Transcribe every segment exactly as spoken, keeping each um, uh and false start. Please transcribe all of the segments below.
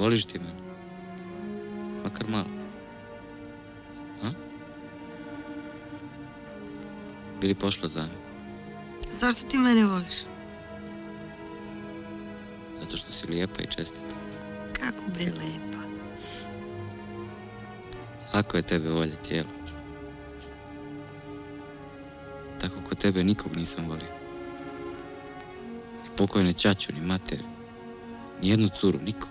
Voliš ti mene? Makar malo. A? Bili pošla za mene? Zašto ti mene voliš? Zato što si lijepa i čestita. Kako bre lepa? Lako je tebe voljeti, jel? Tako ko tebe nikog nisam volio. Ni pokojne ćaću, ni mater. Ni jednu curu, nikog.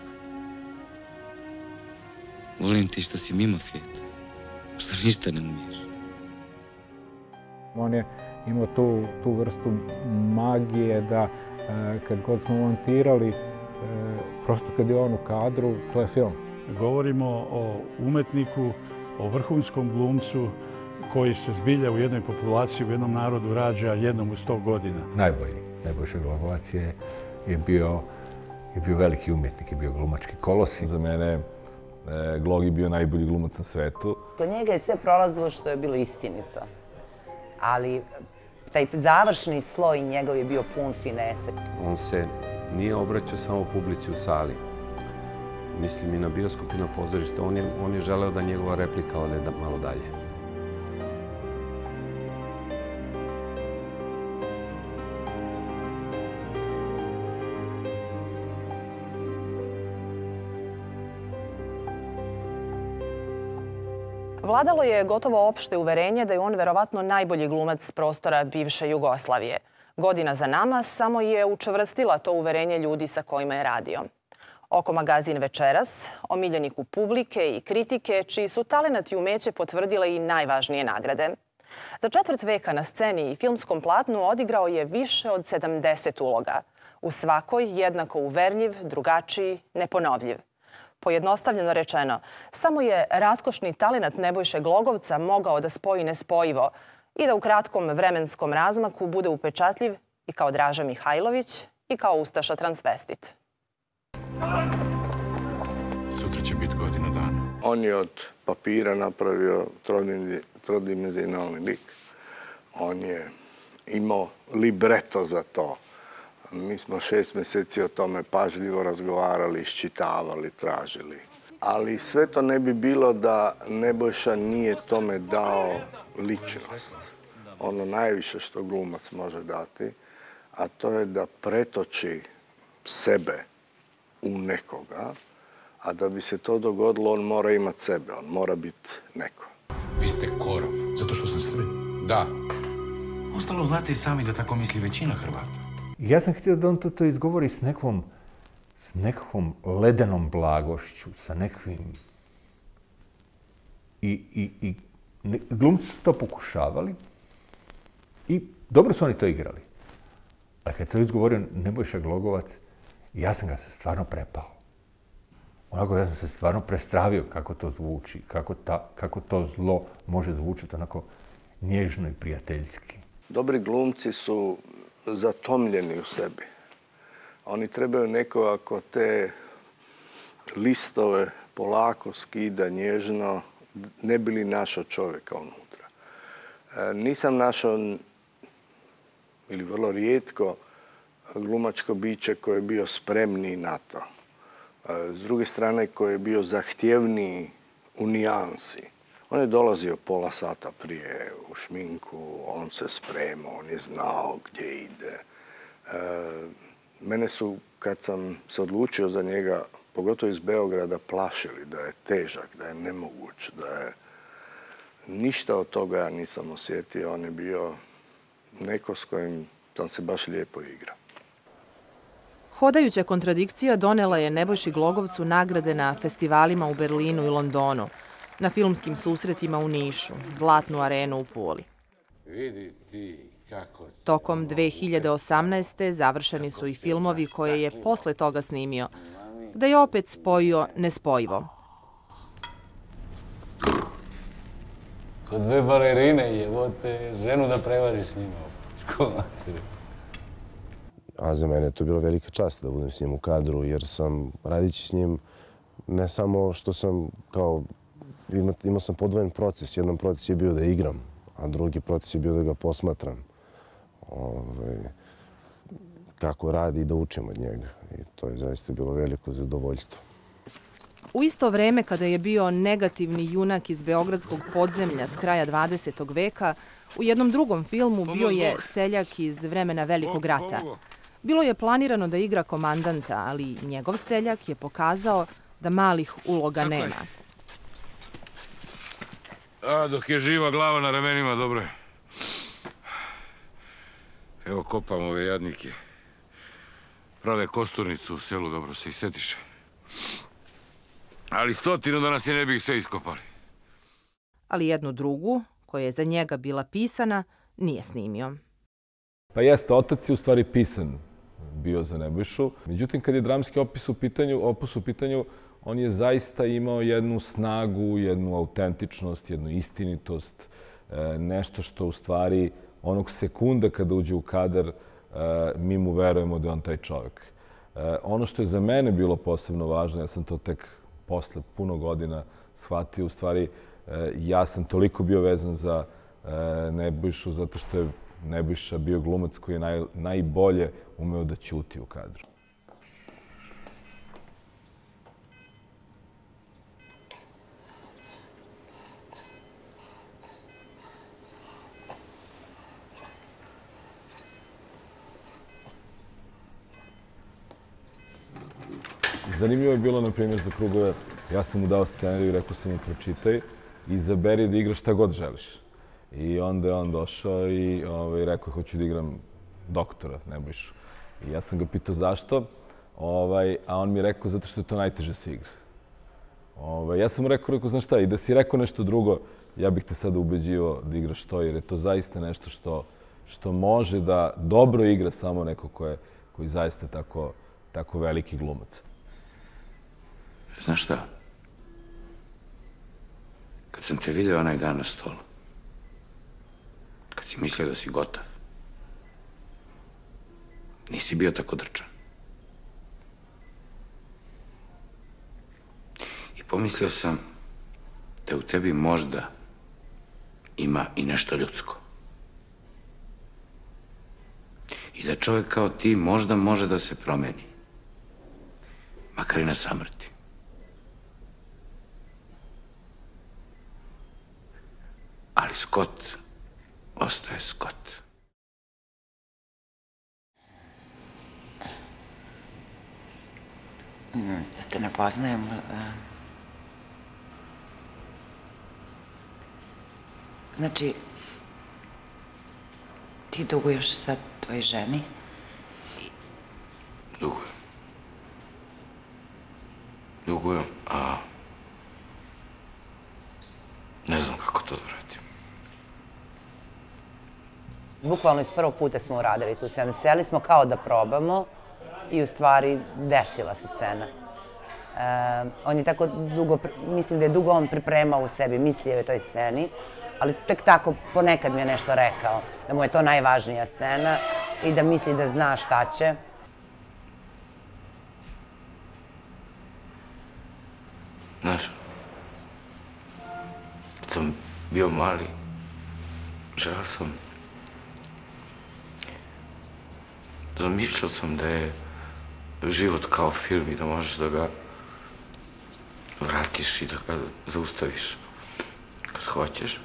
Volim ti što si mimo svijeta. Što ništa ne umiješ. On je imao tu, tu vrstu magije da e, kad god smo montirali, e, prosto kad je on u kadru, to je film. Govorimo o umetniku, o vrhunskom glumcu koji se zbilja u jednoj populaciji, u jednom narodu rađa jednom u sto godina. Najbolji, Nebojša Glogovac je, je, bio, je bio veliki umjetnik, je bio glumački kolos. Za mene e, Glogi bio najbolji glumac na svetu. Kod njega je sve prolazilo što je bilo istinito. Ali taj završni sloj njegov je bio pun finese. On se nije obraćao samo publici u sali. Mislim i na bioskop i na pozorište. On je, on je želeo da njegova replika ode da malo dalje. Vladalo je gotovo opšte uverenje da je on verovatno najbolji glumac s prostora bivše Jugoslavije. Godina za nama samo je učvrstila to uverenje ljudi sa kojima je radio. Oko magazin Večeras, omiljeniku publike i kritike, čiji su talenat i umeće potvrdile i najvažnije nagrade. Za četvrt veka na sceni i filmskom platnu odigrao je više od sedamdeset uloga. U svakoj jednako uverljiv, drugačiji, neponovljiv. Pojednostavljeno rečeno, samo je raskošni talenat Nebojše Glogovca mogao da spoji nespojivo i da u kratkom vremenskom razmaku bude upečatljiv i kao Draža Mihajlović i kao ustaša transvestit. Sutra će biti godina dana. On je od papira napravio trodimenzionalni lik. On je imao libreto za to. Mi smo šest mjeseci o tome pažljivo razgovarali, iščitavali, tražili. Ali sve to ne bi bilo da Nebojša nije tome dao ličnost. Ono najviše što glumac može dati, a to je da pretoči sebe u nekoga, a da bi se to dogodilo, on mora imati sebe, on mora biti neko. Vi ste korov. Zato što sam Srbin? Da. Ostalo znate i sami da tako misli većina Hrvata. Ja sam htio da on to, to izgovori s nekakvom, s nekakvom ledenom blagošću, sa nekakvim... I, i, i ne, glumci su to pokušavali i dobro su oni to igrali. Ali kad je to izgovorio Nebojša Glogovac, ja sam ga se stvarno prepao. Onako, ja sam se stvarno prestravio kako to zvuči, kako, ta, kako to zlo može zvučati onako nježno i prijateljski. Dobri glumci su zatomljeni u sebi. Oni trebaju nekoga ko te listove polako skida nježno, ne bi li našao čovjeka unutra. E, nisam našao, ili vrlo rijetko, glumačko biće koje je bio spremniji na to. E, s druge strane, koji je bio zahtjevniji u nijansi. On je dolazio pola sata prije u šminku, on se spremao, on je znao gdje ide. E, mene su, kad sam se odlučio za njega, pogotovo iz Beograda, plašili da je težak, da je nemoguć, da je... Ništa od toga ja nisam osjetio, on je bio neko s kojim sam se baš lijepo igrao. Hodajuća kontradikcija donela je Nebojši Glogovcu nagrade na festivalima u Berlinu i Londonu, na filmskim susretima u Nišu, Zlatnu arenu u Puli. Tokom dve hiljade osamnaeste. završeni su i filmovi koje je posle toga snimio, gde je opet spojio nespojivo. Kod dve balerine jebote, ženu da prevažiš s njima. A za mene je to bila velika čast da budem s njim u kadru, jer sam, radići s njim, ne samo što sam kao, imao sam podvojen proces. Jedan proces je bio da igram, a drugi proces je bio da ga posmatram. Ove, kako radi i da učim od njega. I to je zaista bilo veliko zadovoljstvo. U isto vreme kada je bio negativni junak iz beogradskog podzemlja s kraja dvadesetog veka, u jednom drugom filmu bio je seljak iz vremena Velikog rata. Bilo je planirano da igra komandanta, ali njegov seljak je pokazao da malih uloga nema. A, dok je živa glava na ramenima, dobro je. Evo, kopam ove jadnike. Prave kosturnicu u selu, dobro se i setiše. Ali stotinu da nas je ne bi ih sve iskopali. Ali jednu drugu, koja je za njega bila pisana, nije snimio. Pa jeste, otac je u stvari pisan bio za Nebojšu. Međutim, kad je dramski opis u pitanju, opus u pitanju, on je zaista imao jednu snagu, jednu autentičnost, jednu istinitost, nešto što u stvari onog sekunda kada uđe u kadar, mi mu verujemo da je on taj čovjek. Ono što je za mene bilo posebno važno, ja sam to tek posle puno godina shvatio, u stvari ja sam toliko bio vezan za Nebojšu zato što je Nebojša bio glumac koji je najbolje umeo da ćuti u kadru. Zanimljivo je bilo, na primjer, za Krugove. Ja sam mu dao scenariju i rekao sam mu pročitaj i izaberi da igraš šta god želiš. I onda je on došao i rekao hoću da igram doktora Nebojšu. I ja sam ga pitao zašto, a on mi je rekao zato što je to najteže se igra. Ja sam mu rekao, rekao, znaš šta, i da si rekao nešto drugo, ja bih te sada ubeđivao da igraš to, jer je to zaista nešto što može da dobro igra samo neko koji je zaista tako veliki glumac. Znaš šta? Kad sam te vidio onaj dan na stolu, kad si mislio da si gotov, nisi bio tako drčan. I pomislio sam da u tebi možda ima i nešto ljudsko. I da čovjek kao ti možda može da se promeni. Makar i na samrti. Ali Scott ostaje Scott. Da te ne poznajem. Znači, ti duguješ sad tvoj ženi? Dugujem. Dugujem, a ne znam kako to da radim. Bukvalno iz prvog puta smo uradili tu scenu. Seli smo kao da probamo i u stvari desila se scena. On je tako dugo, mislim da je dugo on pripremao u sebi, mislio je o toj sceni, ali tek tako ponekad mi je nešto rekao, da mu je to najvažnija scena i da misli da zna šta će. Znaš, kad sam bio mali, želeo sam, zamišljao sam da je život kao film i da možeš da ga vratiš i da ga zaustaviš kad hoćeš.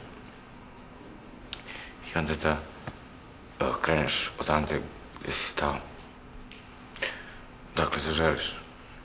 I onda da kreneš odande gdje si stao. Dakle, zaželiš.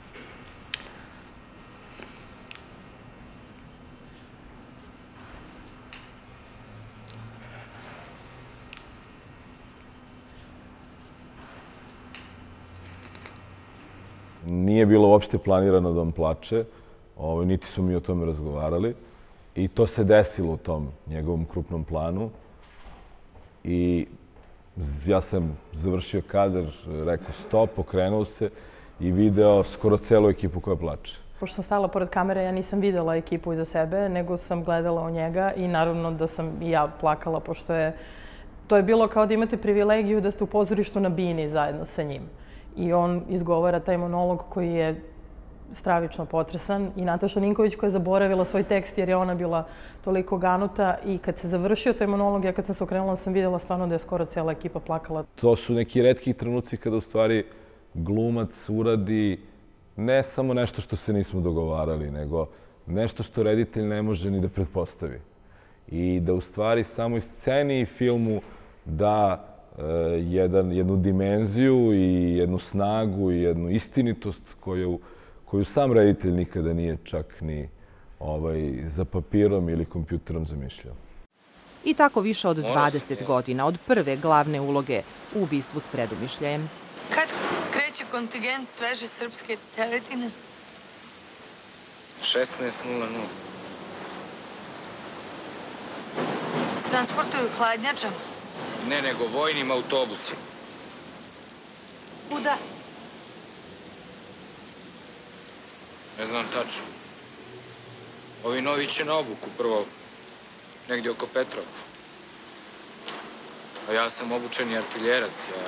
Nije bilo uopšte planirano da on plače, niti su mi o tome razgovarali. I to se desilo u tom njegovom krupnom planu. I ja sam završio kadar, rekao stop, okrenuo se i video skoro celu ekipu koja plače. Pošto sam stala pored kamere, ja nisam videla ekipu iza sebe, nego sam gledala u njega i naravno da sam i ja plakala, pošto je to je bilo kao da imate privilegiju da ste u pozorištu na bini zajedno sa njim. I on izgovara taj monolog koji je stravično potresan i Nataša Ninković koja je zaboravila svoj tekst jer je ona bila toliko ganuta i kad se završio taj monolog, ja kad sam se okrenula sam vidjela stvarno da je skoro cijela ekipa plakala. To su neki retki trenuci kada u stvari glumac uradi ne samo nešto što se nismo dogovarali, nego nešto što reditelj ne može ni da pretpostavi. I da u stvari samoj sceni i filmu da e, jedan, jednu dimenziju i jednu snagu i jednu istinitost koju, koju sam reditelj nikada nije čak ni ovaj, za papirom ili kompjuterom zamišljao. I tako više od dvadeset godina od prve glavne uloge u Ubistvu s predumišljajem. Kad kreće kontingent sveže srpske teletine? šesnaest nula nula. S transportuju hladnjačama? Ne, nego vojnim autobusima. Kuda? Ne znam tačno. Ovi novi će na obuku prvo, negdje oko Petrovca. A ja sam obučeni artiljerac, ja...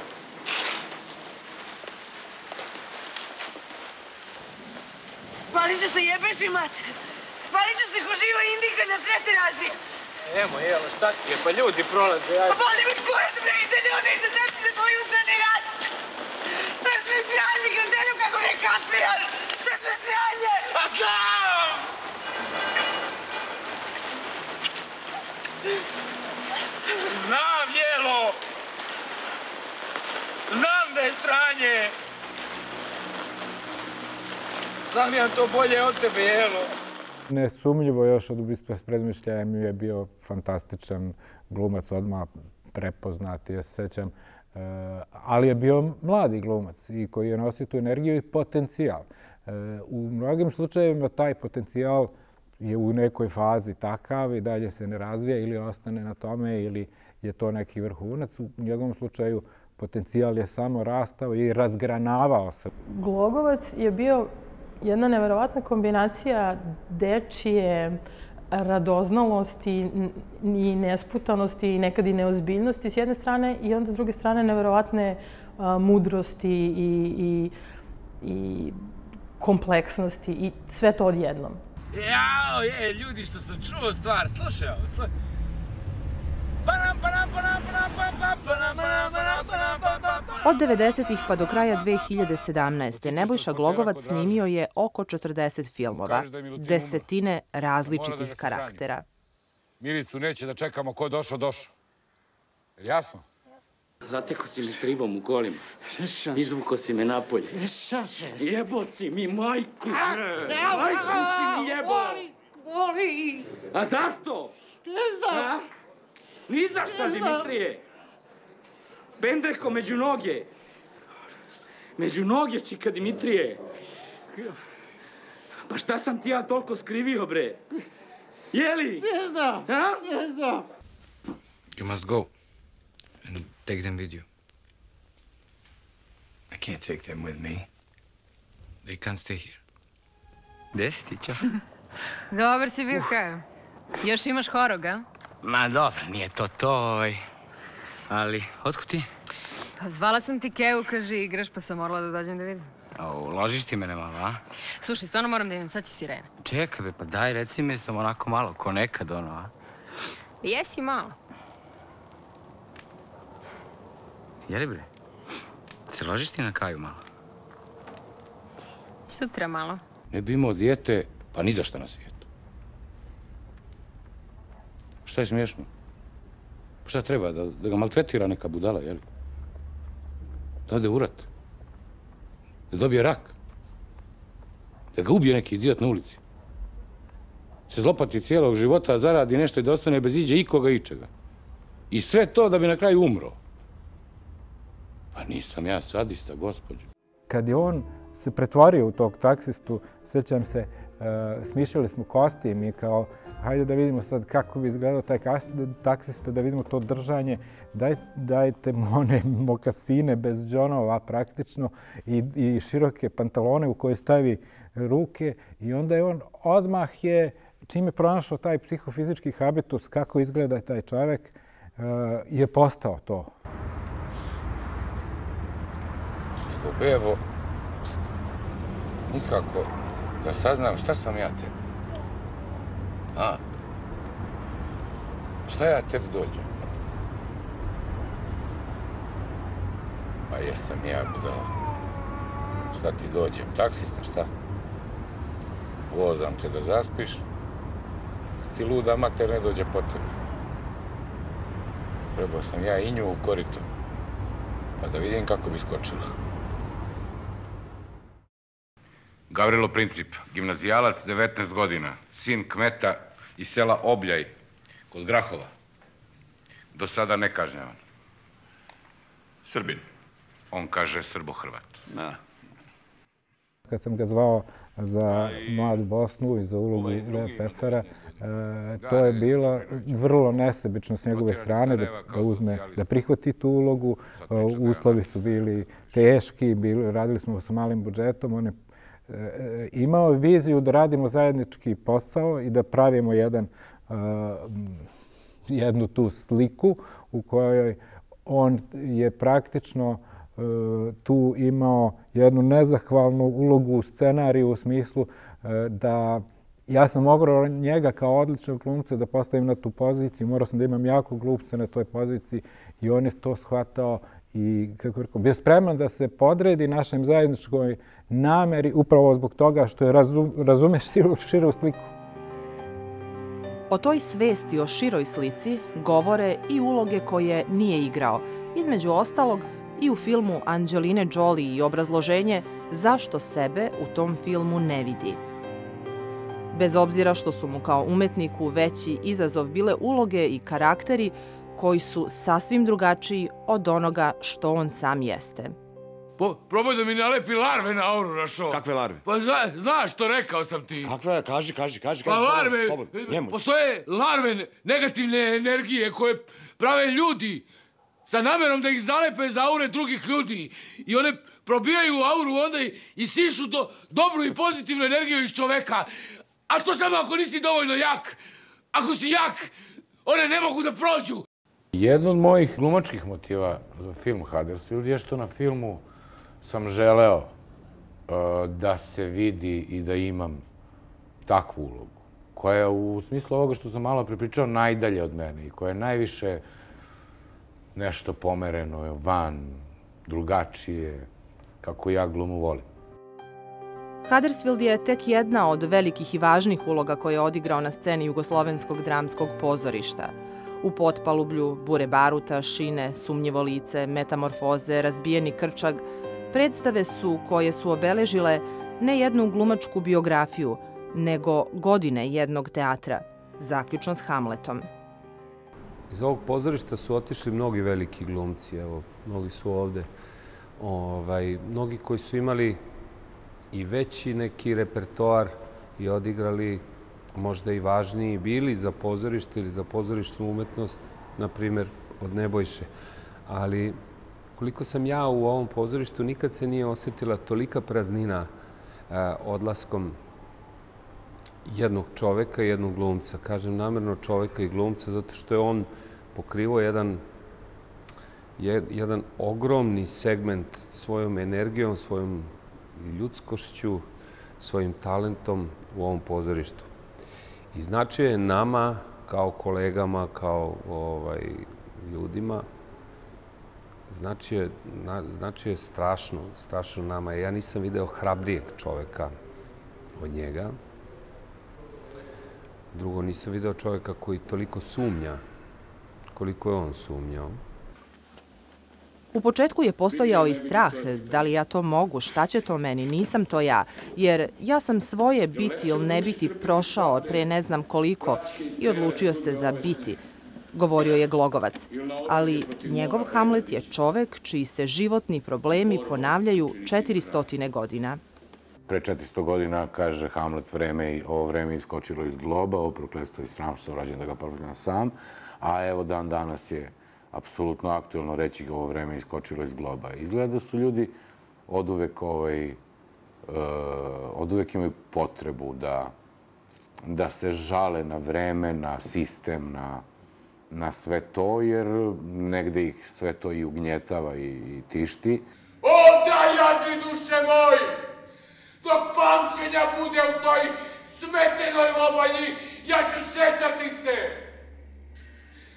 Spalit ću se, jebeš i mater! Spalit ću se ko živa indika na sred terasi! Emo, jelo, šta ti je? Pa ljudi prolaze, ja... Pa boli mi kurac, bre, iza ljudi, iza treći za tvoj ustrani rad! To je sve sranje, gradelju kako ne kapiram! To je sve sranje! Pa znam! Znam, jelo! Znam da je sranje! Znam ja to bolje od tebe, jelo! Nesumljivo još od Ubistva s predumišljajem je bio fantastičan glumac, odmah prepoznati, ja se sećam. Ali je bio mladi glumac i koji je nosio tu energiju i potencijal. U mnogim slučajevima taj potencijal je u nekoj fazi takav i dalje se ne razvija ili ostane na tome ili je to neki vrhunac. U njegovom slučaju potencijal je samo rastao i razgranavao se. Glogovac je bio jedna neverovatna kombinacija dečije radoznalosti i nesputanosti i nekad i neozbiljnosti s jedne strane i onda s druge strane neverovatne mudrosti i, i, i kompleksnosti i sve to odjednom. Jao, je, ljudi, što sam čuo stvar, slušaj ovo, slušaj. Od devedesetih pa do kraja dve hiljade sedamnaeste. Nebojša Glogovac snimio je oko četrdeset filmova, desetine različitih karaktera. Milicu neće da čekamo ko došao, došao. Jasno? Zateko si mi s ribom u kolima. Izvuko si me napolje. Jebo si mi majku. Majku si mi jebo. Boli, boli. A zašto? Ne znam. Ni za šta, Dimitrije. Bendreko među noge. Među noge, čika Dimitrije. Pa šta sam ti ja toliko skrivio, bre? Jeli? Ne znam. Ne znam. You must go and take them with you. I can't take them with me. They can't stay here. Gde si ti, čo? Dobar si bio, kaj? Još imaš horog, a? Ma dobro, nije to to, ali otkud ti? Pa zvala sam ti Kevu, kaže igraš, pa sam morala da dođem da vidim. Uložiš ti mene malo, a? Slušaj, stvarno moram da idem, sad će sirena. Čekaj, be, pa daj, reci mi sam onako malo, ko nekad, ono, a? Jesi malo. Jeli, bre? Se ložiš ti na kaju malo? Sutra malo. Ne bi imao dijete, pa ni za šta na svijetu. Šta je smiješno? Šta treba, da, da ga maltretira neka budala, jel? Da ode u rat. Da dobije rak. Da ga ubije neki idiot na ulici. Se zlopati cijelog života, zaradi nešto i da ostane bez iđe ikoga ičega. I sve to da bi na kraju umro. Pa nisam ja sadista, gospođo. Kad je on se pretvorio u tog taksistu, sjećam se, uh, smišljali smo kostim i kao, hajde da vidimo sad kako bi izgledao taj taksista, da vidimo to držanje. Daj, dajte mu one mokasine bez džonova praktično i, i široke pantalone u koje stavi ruke. I onda je on odmah je, čim je pronašao taj psihofizički habitus, kako izgleda taj čovjek, uh, je postao to. Nego, bevo, nikako da saznam šta sam ja tebi. A? Šta ja tebi dođem? Pa jesam ja budala. Šta ti dođem, taksista, šta? Vozam te da zaspiš, ti luda mater ne dođe po tebe. Trebao sam ja i nju u korito, pa da vidim kako bi skočila. Gavrilo Princip, gimnazijalac, devetnaest godina, sin kmeta iz sela Obljaj, kod Grahova. Do sada nekažnjavan. Srbin. On kaže Srbo-Hrvat. Da. Kad sam ga zvao za Mladu Bosnu i za ulogu Lea Pfeffera, to je bilo vrlo nesebično s njegove strane da uzme, da prihvati tu ulogu. Uslovi su bili teški, radili smo sa malim budžetom. On je imao viziju da radimo zajednički posao i da pravimo jedan, jednu tu sliku u kojoj on je praktično tu imao jednu nezahvalnu ulogu u scenariju u smislu da ja sam mogao njega kao odličnog glumca da postavim na tu poziciju, morao sam da imam jako glumca na toj poziciji i on je to shvatao i kako rekao, bio spreman da se podredi našem zajedničkoj nameri upravo zbog toga što je razumeš širu sliku. O toj svesti o široj slici govore i uloge koje nije igrao, između ostalog i u filmu Angeline Jolie i obrazloženje zašto sebe u tom filmu ne vidi. Bez obzira što su mu kao umetniku veći izazov bile uloge i karakteri koji su sasvim drugačiji od onoga što on sam jeste. Probaj da mi nalepi larve na auru na šo. Kakve larve? Pa znaš što rekao sam ti. Kakve? Kaži, kaži, kaži. Pa larve, postoje larve negativne energije koje prave ljudi sa namerom da ih zalepe za aure drugih ljudi. I one probijaju auru onda i sišu dobru i pozitivnu energiju iz čoveka. A to samo ako nisi dovoljno jak. Ako si jak, one ne mogu da prođu. Jedno od mojih glumačkih motiva za film Huddersfield je što na filmu sam želeo da se vidi i da imam takvu ulogu, koja je u smislu ovoga što sam malo prepričao najdalje od mene i koja je najviše nešto pomereno, van, drugačije, kako ja glumu volim. Huddersfield je tek jedna od velikih i važnih uloga koje je odigrao na sceni Jugoslovenskog dramskog pozorišta. U Potpalublju, Bure baruta, Šine, Sumnjivo lice, Metamorfoze, Razbijeni krčag, predstave su koje su obeležile ne jednu glumačku biografiju, nego godine jednog teatra, zaključno s Hamletom. Iz ovog pozorišta su otišli mnogi veliki glumci, evo, mnogi su ovde. Mnogi koji su imali i veći neki repertoar i odigrali možda i važniji bili za pozorište ili za pozorišnu umetnost, na primjer od Nebojše. Ali koliko sam ja u ovom pozorištu, nikad se nije osjetila tolika praznina odlaskom jednog čoveka i jednog glumca. Kažem namjerno čoveka i glumca zato što je on pokrivao jedan jedan ogromni segment svojom energijom, svojom ljudskošću, svojim talentom u ovom pozorištu. I znači je nama, kao kolegama, kao ljudima, znači je strašno, strašno nama. Ja nisam video hrabrijeg čoveka od njega. Drugo, nisam video čoveka koji toliko sumnja, koliko je on sumnjao. U početku je postojao i strah, da li ja to mogu, šta će to meni, nisam to ja, jer ja sam svoje biti ili ne biti prošao pre ne znam koliko i odlučio se za biti, govorio je Glogovac. Ali njegov Hamlet je čovek čiji se životni problemi ponavljaju četiristotine godina. Pre četiristo godina, kaže Hamlet, ovo vreme iskočilo iz globa, ovo prokletstvo i sram što sam rađen da ga proklinam sam, a evo dan danas je apsolutno aktuelno reći ovo vreme iskočilo iz globa. Izgleda da su ljudi od uvek imaju potrebu da se žale na vreme, na sistem, na sve to, jer negde ih sve to i ugnjetava i tišti. Onda, jadni duše moji, dok pamćenja bude u toj smetenoj lobanji, ja ću sećati se.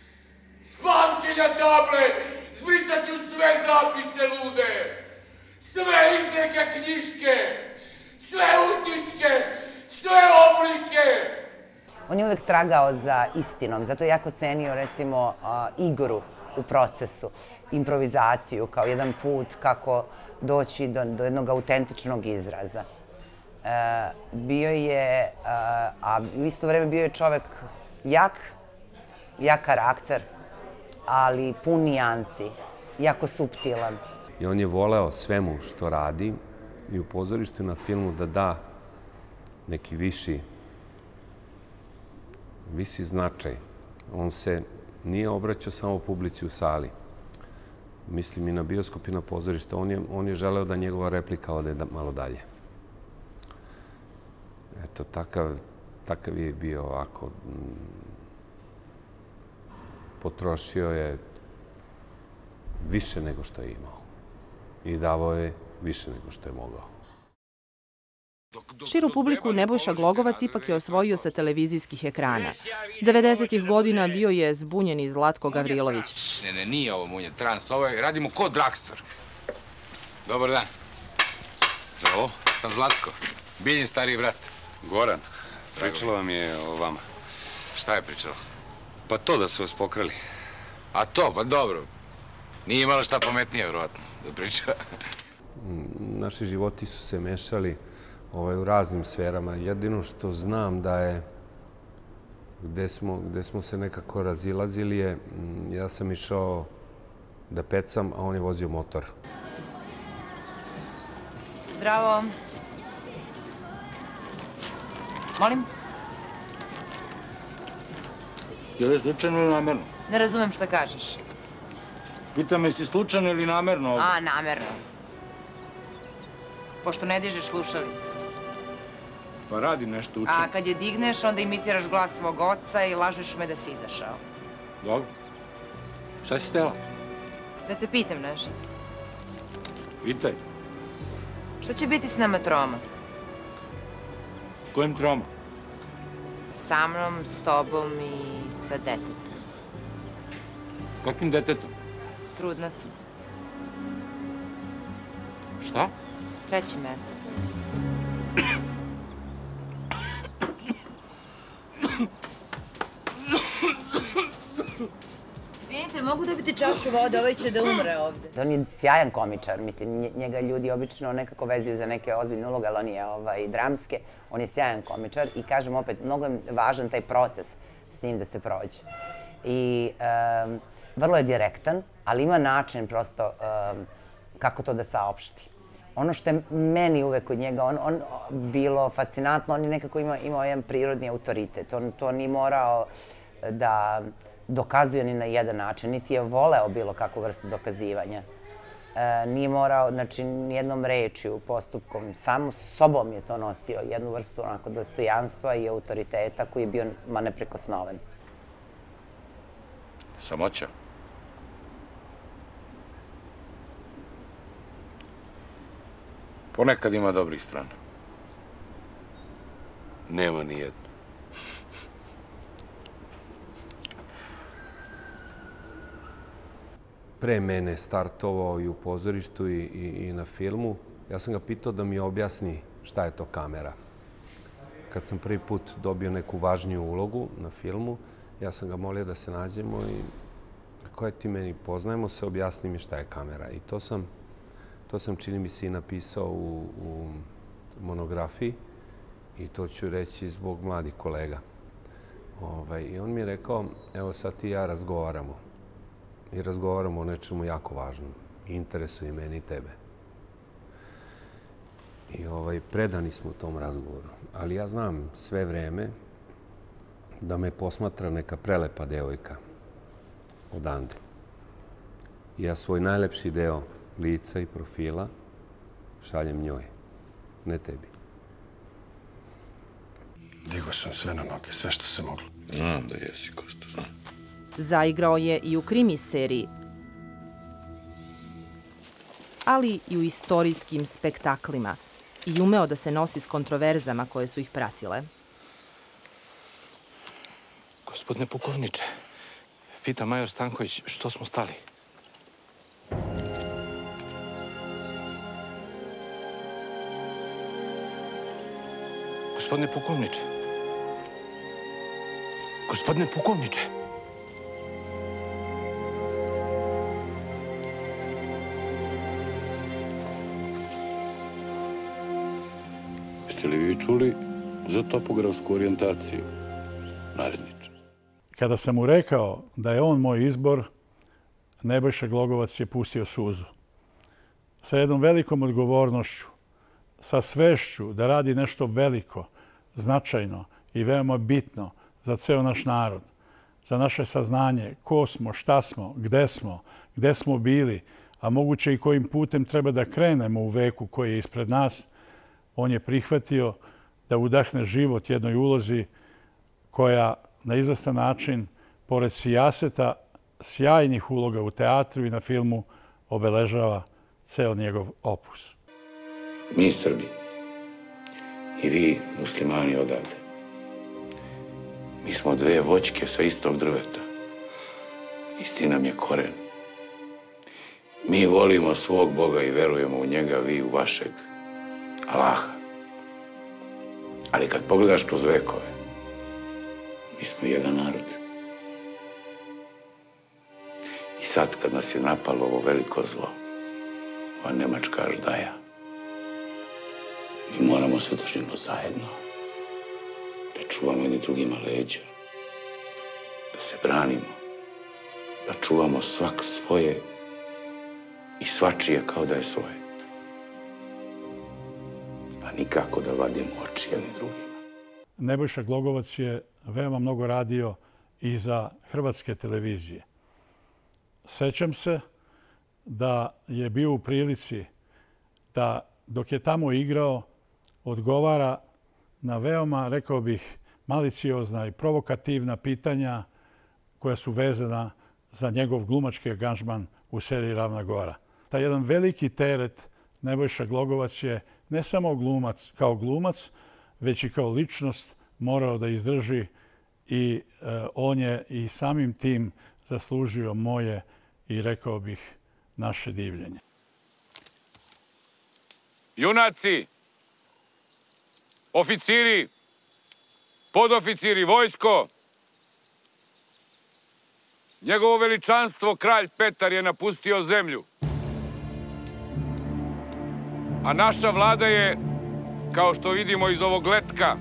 S pamćenja table zbrisat ću sve zapise lude. sve izreke knjiške, sve utiske, sve oblike. On je uvek tragao za istinom, zato je jako cenio, recimo, igru u procesu, improvizaciju kao jedan put kako doći do, do jednog autentičnog izraza. E, bio je, a, a u isto vreme bio je čovek jak, jak karakter, ali pun nijansi, jako suptilan. I on je voleo svemu što radi i u pozorištu i na filmu da da neki viši, viši značaj. On se nije obraćao samo publici u sali. Mislim i na bioskop i na pozorište. On je, on je želeo da njegova replika ode da, malo dalje. Eto, takav, takav je bio ovako. Potrošio je više nego što je imao. I davao je više nego što je mogao. Širu publiku Nebojša Glogovac ipak je osvojio sa televizijskih ekrana. devedesetih godina bio je zbunjeni Zlatko Gavrilović. Ne, ne, nije ovo Munja Trans, ovo je, radimo kod Dragstor. Dobar dan. Zdravo. Sam Zlatko, Biljin stariji brat. Goran, pričala vam je o vama. Šta je pričala? Pa to da su vas pokrali. A to, pa dobro. Nije imala šta pametnije, vjerovatno, da priča. Naši životi su se mešali ovaj, u raznim sferama. Jedino što znam da je, gde smo, gde smo se nekako razilazili je, ja sam išao da pecam, a on je vozio motor. Zdravo. Molim? Je li slučajno ili namerno? Ne razumem šta kažeš. Pitam, jesi slučajno ili namerno ovdje? A, namerno. Pošto ne dižeš slušalicu. Pa radim nešto, učim. A kad je digneš, onda imitiraš glas svog oca i lažeš me da si izašao. Dobro. Šta si htjela? Da te pitam nešto. Pitaj. Šta će biti s nama troma? Kojim troma? Sa mnom, s tobom i sa detetom. Kakvim detetom? Trudna sam. Šta? Treći mesec. Izvinite, mogu dobiti čašu vode, ovaj će da umre ovde. On je sjajan komičar, mislim, njega ljudi obično nekako vezuju za neke ozbiljne uloge, ali on je ovaj, dramske. On je sjajan komičar i kažem opet, mnogo je važan taj proces s njim da se prođe. I um, vrlo je direktan, ali ima način prosto um, kako to da saopšti. Ono što je meni uvek od njega on, on bilo fascinantno, on je nekako imao, imao jedan prirodni autoritet. On to nije morao da dokazuje ni na jedan način, niti je voleo bilo kakvu vrstu dokazivanja. E, nije morao, znači, nijednom rečju, postupkom, samo sobom je to nosio, jednu vrstu onako dostojanstva i autoriteta koji je bio ma neprekosnoven. Samoća? Ponekad ima dobrih strana. Nema ni jedno. Pre mene startovao i u pozorištu i, i, i na filmu. Ja sam ga pitao da mi objasni šta je to kamera. Kad sam prvi put dobio neku važniju ulogu na filmu, ja sam ga molio da se nađemo i koje ti meni poznajemo se, objasni mi šta je kamera. I to sam, to sam čini mi se i napisao u, u monografiji i to ću reći zbog mladih kolega. Ovaj, I on mi je rekao, evo sad ti i ja razgovaramo. I razgovaramo o nečemu jako važnom. Interesuje i meni i tebe. I ovaj, predani smo u tom razgovoru. Ali ja znam sve vreme da me posmatra neka prelepa devojka odande. I ja svoj najlepši deo lica i profila šaljem njoj, ne tebi. Digao sam sve na noge, sve što se moglo. Znam da jesi, Kosto, znam. Zaigrao je i u krimi seriji, ali i u istorijskim spektaklima i umeo da se nosi s kontroverzama koje su ih pratile. Gospodine pukovniče, pita major Stanković što smo stali. Gospodine pukovniče. Gospodine pukovniče. Jeste li vi čuli za topografsku orijentaciju, naredniče? Kada sam mu rekao da je on moj izbor, Nebojša Glogovac je pustio suzu. Sa jednom velikom odgovornošću, sa svešću da radi nešto veliko, značajno i veoma bitno za ceo naš narod, za naše saznanje, ko smo, šta smo, gde smo, gde smo bili, a moguće i kojim putem treba da krenemo u veku koji je ispred nas, on je prihvatio da udahne život jednoj ulozi koja na izvestan način, pored sijaseta, sjajnih uloga u teatru i na filmu, obeležava ceo njegov opus. Mi Srbi i vi muslimani odavde. Mi smo dve voćke sa istog drveta. Isti nam je koren. Mi volimo svog Boga i verujemo u njega, vi u vašeg Allaha. Ali kad pogledaš kroz vekove, mi smo jedan narod. I sad kad nas je napalo ovo veliko zlo, ova nemačka aždaja, mi moramo se držimo zajedno, da čuvamo jedni drugima leđa, da se branimo, da čuvamo svak svoje i svačije kao da je svoje. A nikako da vadimo oči jedni drugima. Nebojša Glogovac je veoma mnogo radio i za hrvatske televizije. Sećam se da je bio u prilici da dok je tamo igrao odgovara na veoma, rekao bih, maliciozna i provokativna pitanja koja su vezana za njegov glumački angažman u seriji Ravna gora. Taj jedan veliki teret Nebojša Glogovac je ne samo glumac kao glumac, već i kao ličnost morao da izdrži i e, on je i samim tim zaslužio moje i rekao bih naše divljenje. Junaci, oficiri, podoficiri, vojsko, njegovo veličanstvo kralj Petar je napustio zemlju. A naša vlada je, kao što vidimo iz ovog letka,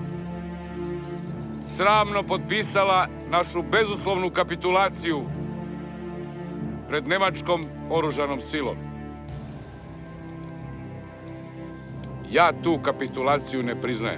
sramno potpisala našu bezuslovnu kapitulaciju pred nemačkom oružanom silom. Ja tu kapitulaciju ne priznajem.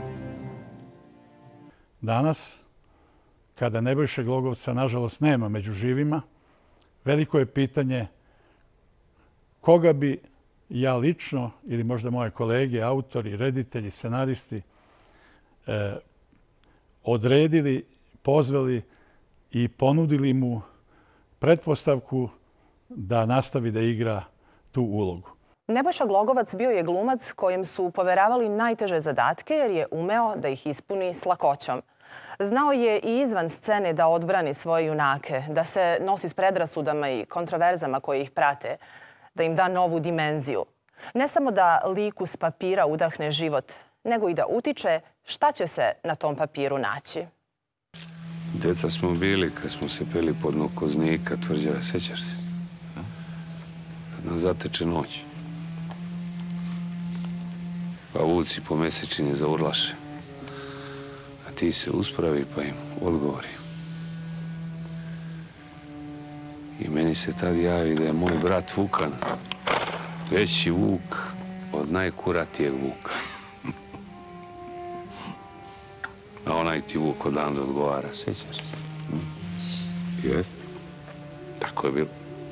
Danas, kada Nebojše Glogovca nažalost nema među živima, veliko je pitanje koga bi ja lično ili možda moje kolege, autori, reditelji, scenaristi eh, odredili, pozvali i ponudili mu pretpostavku da nastavi da igra tu ulogu. Nebojša Glogovac bio je glumac kojem su poveravali najteže zadatke jer je umeo da ih ispuni s lakoćom. Znao je i izvan scene da odbrani svoje junake, da se nosi s predrasudama i kontroverzama koje ih prate, da im da novu dimenziju. Ne samo da liku s papira udahne život, nego i da utiče šta će se na tom papiru naći. Djeca smo bili kad smo se peli pod nog koznika, tvrđave, sećaš se? Kad nas zateče noć. Pa vuci po mesečini zaurlaše. A ti se uspravi pa im odgovori. I meni se tad javi da je moj brat Vukan veći vuk od najkuratijeg vuka. A onaj ti vuk odande odgovara, sećaš se? Jeste. Tako je bilo.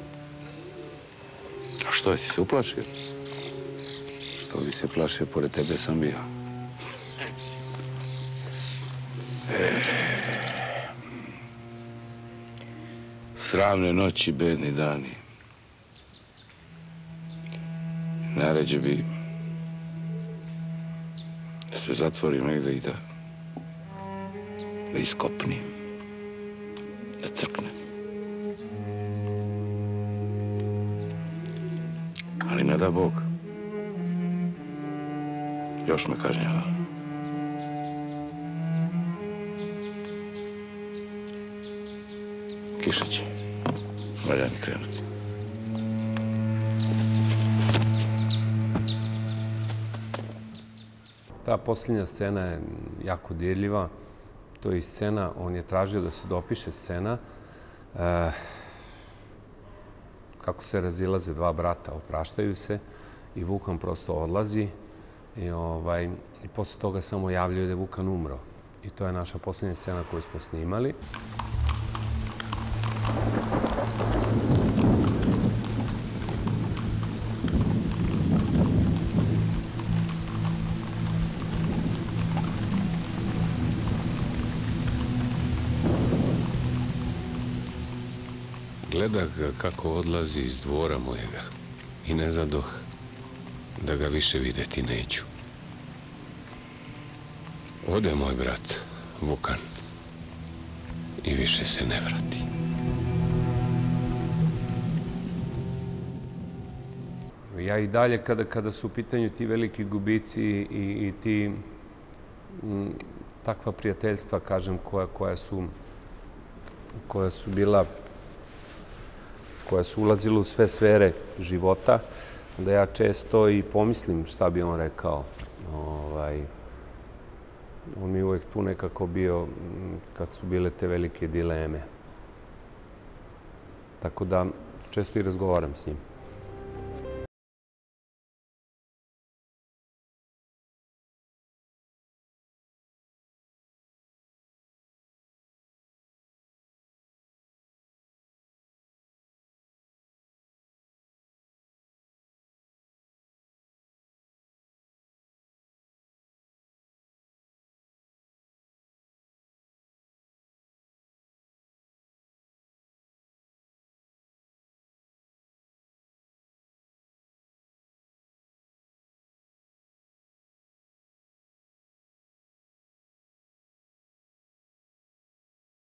A što je, si se uplašio? Što bi se plašio, pored tebe sam bio. Sramne noći, bedni dani. Naređe bi da se zatvorim negde i da da iskopnim, da crknem. Ali ne da Bog. Još me kažnjava. Kiša će. Valja mi krenuti. Ta posljednja scena je jako dirljiva. To je scena, on je tražio da se dopiše scena e, kako se razilaze dva brata, opraštaju se i Vukan prosto odlazi i, ovaj, i posle toga samo javljaju da je Vukan umro. I to je naša posljednja scena koju smo snimali. Gledah ga kako odlazi iz dvora mojega i ne zadoh da ga više videti neću. Ode moj brat, Vukan, i više se ne vrati. Ja i dalje, kada, kada su u pitanju ti veliki gubici i, i ti m, takva prijateljstva, kažem, koja, koja su, koja su bila koja su ulazila u sve sfere života, da ja često i pomislim šta bi on rekao. Ovaj, on mi uvek tu nekako bio kad su bile te velike dileme. Tako da često i razgovaram s njim.